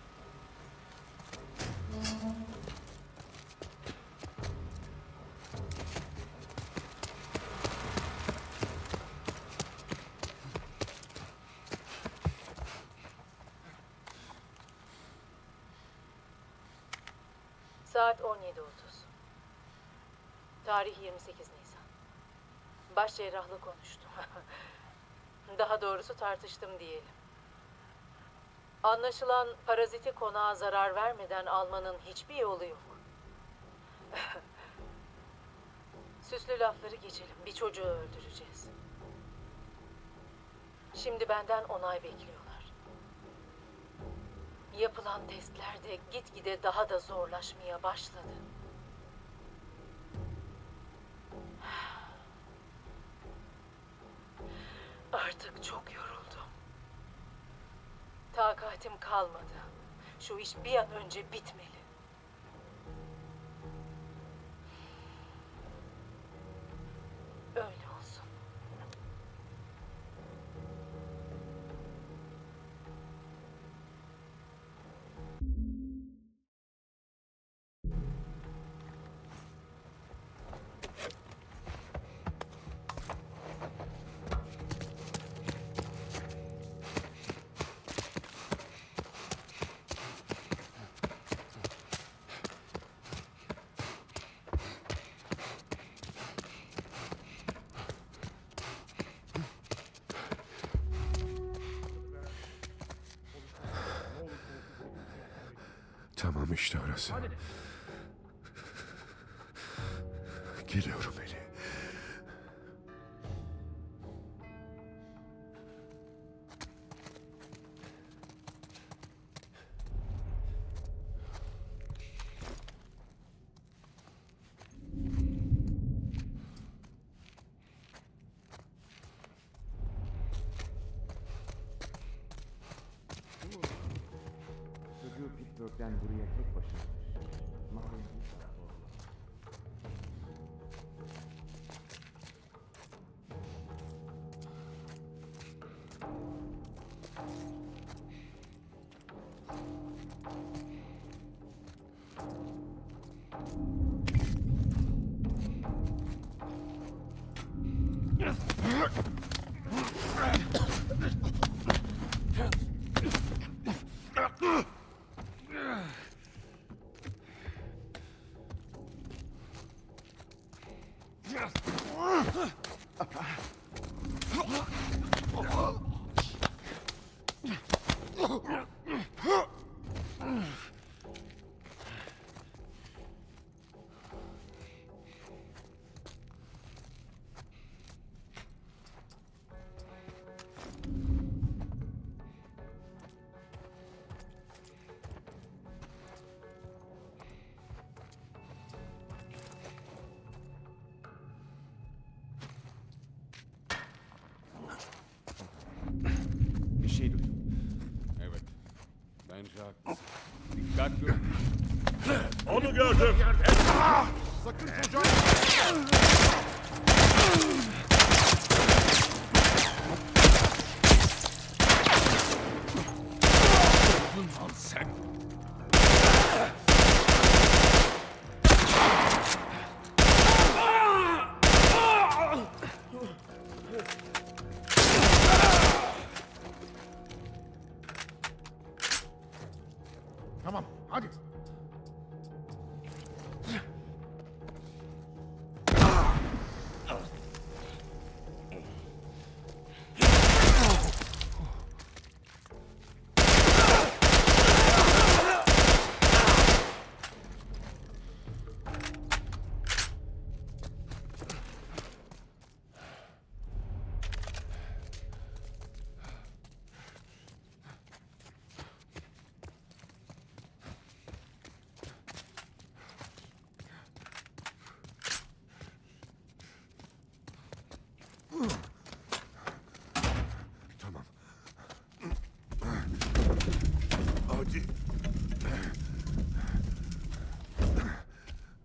Saat on yedi otuz. Tarih yirmi sekiz Nisan. Baş cerrahla konuştum. Daha doğrusu tartıştım diyelim. Anlaşılan paraziti konağa zarar vermeden almanın hiçbir yolu yok. Süslü lafları geçelim. Bir çocuğu öldüreceğiz. Şimdi benden onay bekliyorlar. Yapılan testler de gitgide daha da zorlaşmaya başladı. Artık çok yoruldum. Takatim kalmadı. Şu iş bir an önce bitmeli. Öyle olsun. Tamam işte orası. Geliyorum Eli. Çocuğu Pittsburgh'den buraya tek başına taşıdı. Mahrum bir saat oldu. Bir şey duydum. Evet. Bence haklısın. Dikkatli ol. Onu gördüm. Sakın çocuğa... Al sen.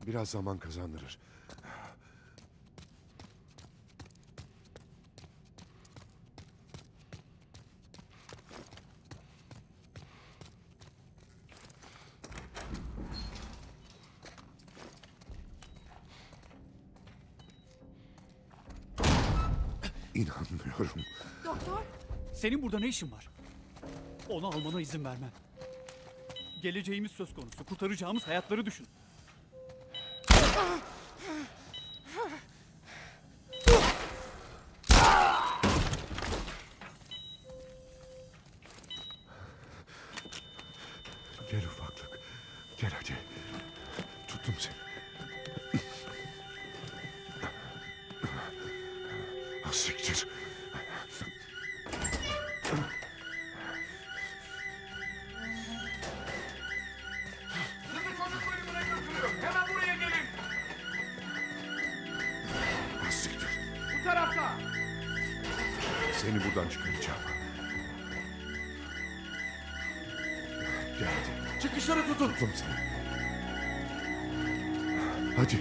Biraz zaman kazandırır. İnanmıyorum. Doktor? Senin burada ne işin var? Onu almana izin vermem. Geleceğimiz söz konusu. Kurtaracağımız hayatları düşün. Gel ufaklık. Gel hadi. Tuttum seni. Ah, siktir. Hemen buraya gelin. Ah, siktir. Bu tarafta. Seni buradan çıkaracağım. Gel hadi. Çıkışları tutun. Tuttum seni. Hadi.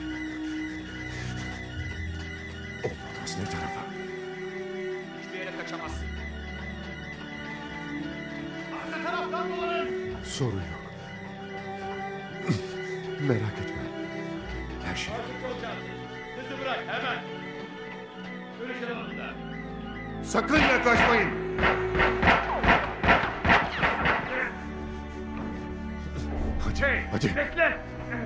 Olamaz, ne tarafa? Hiçbir yere kaçamazsın. Arka taraftan dolanın. Sorun yok. Merak etme. Her şey. Kızı bırak hemen. Görüş alanında. Sakın yaklaşmayın. Hadi, hadi. Bekle.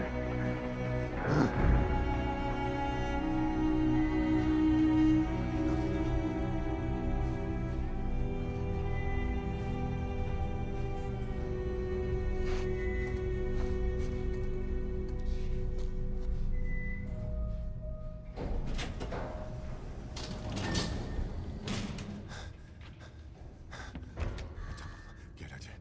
Gel hadi.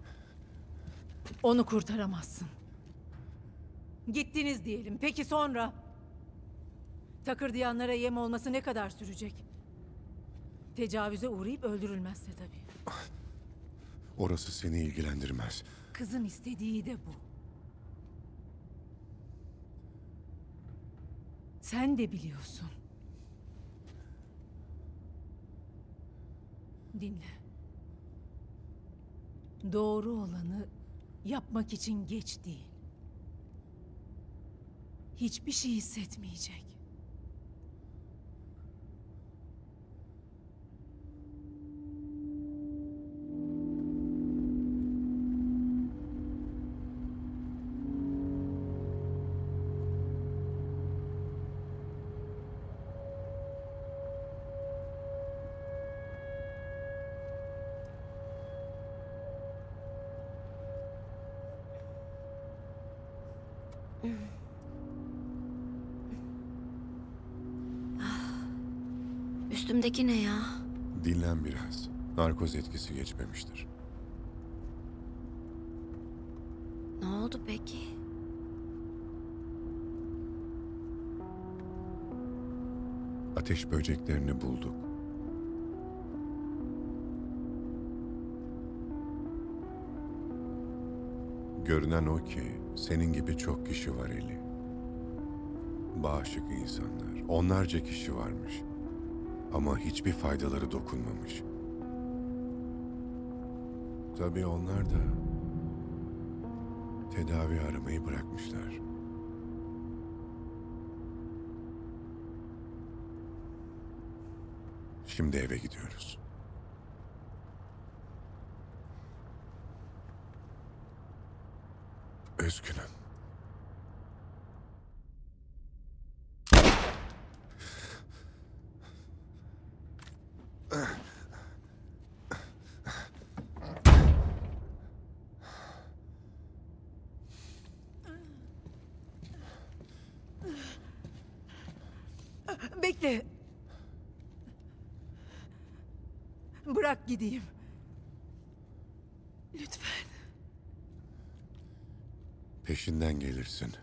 Onu kurtaramazsın. Gittiniz diyelim. Peki sonra? Takırdayanlara yem olması ne kadar sürecek? Tecavüze uğrayıp öldürülmezse tabii. Orası seni ilgilendirmez. Kızın istediği de bu. Sen de biliyorsun. Dinle. Doğru olanı yapmak için geç değil. Hiçbir şey hissetmeyecek. Üstümdeki ne ya? Dinlen biraz. Narkoz etkisi geçmemiştir. Ne oldu peki? Ateş böceklerini bulduk. Görünen o ki senin gibi çok kişi var Eli. Bağışık insanlar. Onlarca kişi varmış. Ama hiçbir faydaları dokunmamış. Tabii onlar da tedavi aramayı bırakmışlar. Şimdi eve gidiyoruz. Üzgünüm. Bekle. Bırak gideyim. Lütfen. Peşinden gelirsin.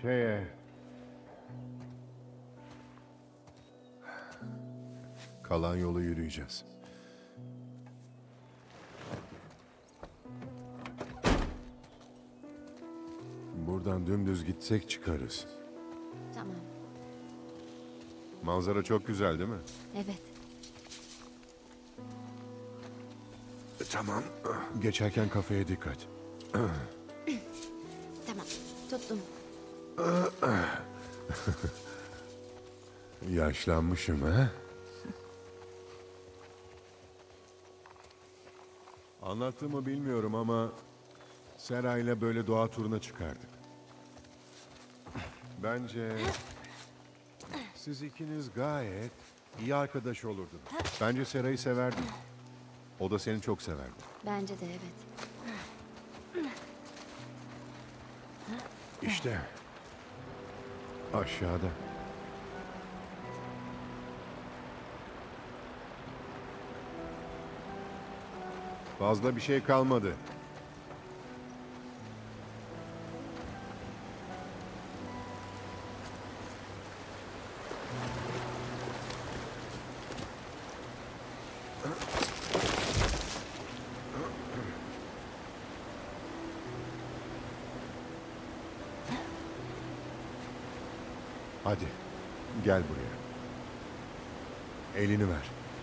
Okey. Kalan yolu yürüyeceğiz. Buradan dümdüz gitsek çıkarız. Tamam. Manzara çok güzel değil mi? Evet. Tamam. Geçerken kafeye dikkat. Tamam. Tuttum. Yaşlanmışım ha? Anlattığımı bilmiyorum ama Sera ile böyle doğa turuna çıkardık. Bence siz ikiniz gayet iyi arkadaş olurdunuz. Bence Sera'yı severdin. O da seni çok severdi. Bence de evet. İşte aşağıda. Fazla bir şey kalmadı. Hadi, gel buraya. Elini ver.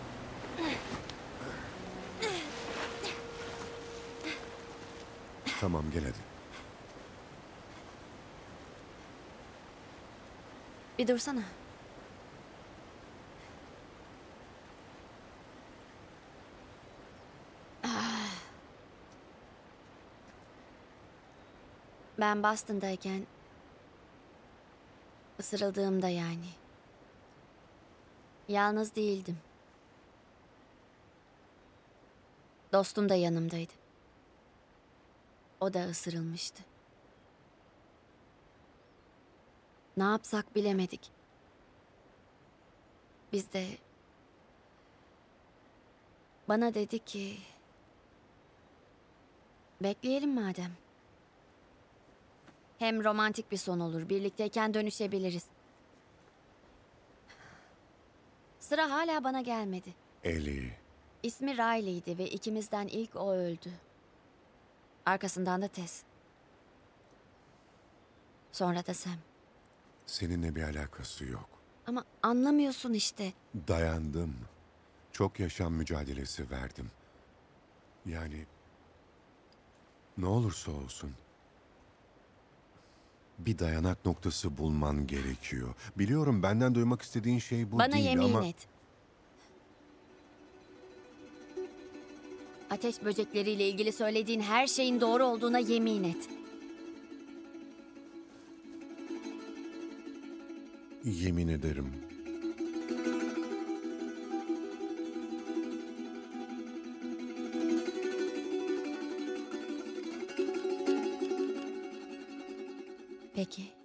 Tamam, gel hadi. Bir dursana. Ah. Ben Boston'dayken ısırıldığımda yani. Yalnız değildim. Dostum da yanımdaydı. O da ısırılmıştı. Ne yapsak bilemedik. Biz de... Bana dedi ki... Bekleyelim madem. Hem romantik bir son olur. Birlikteyken dönüşebiliriz. Sıra hala bana gelmedi. Ellie. İsmi Riley'di ve ikimizden ilk o öldü. Arkasından da Tess. Sonra da Sam. Seninle bir alakası yok. Ama anlamıyorsun işte. Dayandım. Çok yaşam mücadelesi verdim. Yani... Ne olursa olsun... Bir dayanak noktası bulman gerekiyor. Biliyorum benden duymak istediğin şey bu Bana değil yemin ama... et. Ateş böcekleriyle ilgili söylediğin her şeyin doğru olduğuna yemin et. Yemin ederim. Peki.